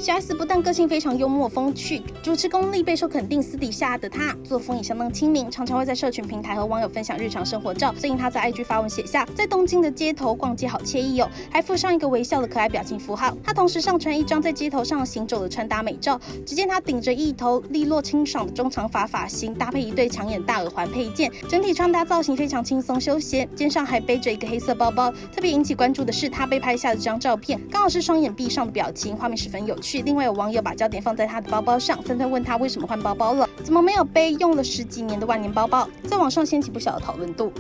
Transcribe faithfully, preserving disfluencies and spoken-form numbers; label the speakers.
Speaker 1: 小 S 不但个性非常幽默风趣，主持功力备受肯定，私底下的她作风也相当亲民，常常会在社群平台和网友分享日常生活照。最近她在 I G 发文写下，在东京的街头逛街好惬意哦，还附上一个微笑的可爱表情符号。她同时上传一张在街头上行走的穿搭美照，只见她顶着一头利落清爽的中长发发型，搭配一对抢眼大耳环配件，整体穿搭造型非常轻松休闲，肩上还背着一个黑色包包。特别引起关注的是，她被拍下的这张照片，刚好是双眼闭上的表情，画面十分有趣。另外有网友把焦点放在她的包包上，纷纷问她为什么换包包了，怎么没有背用了十几年的万年包包，在网上掀起不小的讨论度。